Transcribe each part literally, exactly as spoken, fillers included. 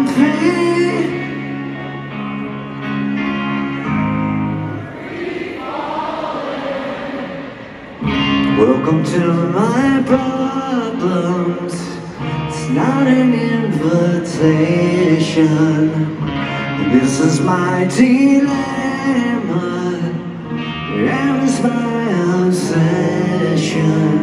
pain. Welcome to my problems. It's not an invitation. This is my dilemma, and it's my obsession.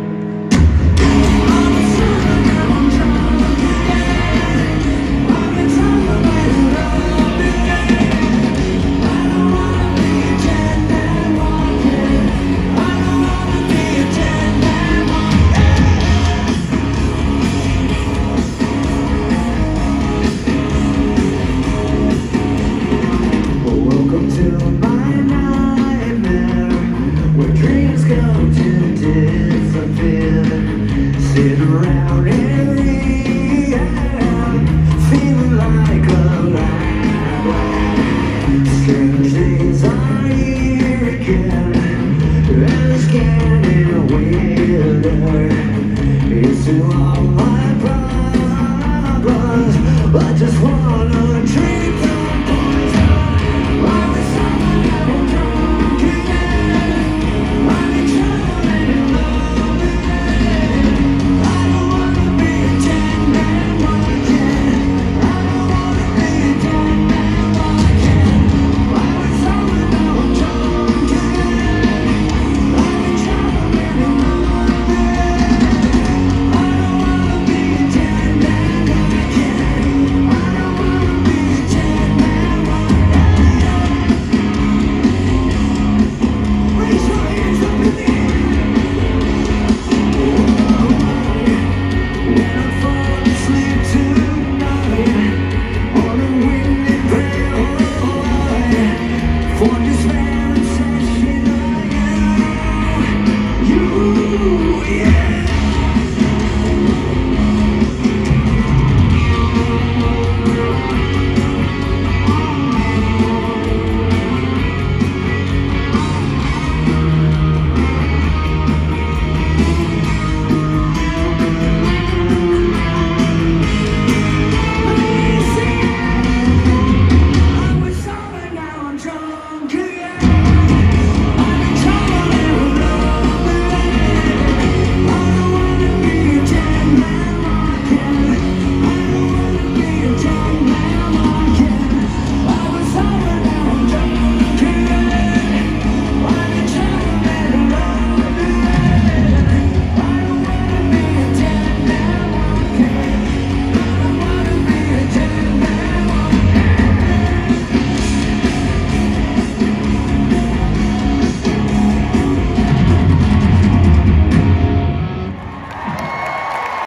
Sitting around in the air, feeling like a light. Strange days are here again, and it's getting weirder. It's to all my problems, I just wanna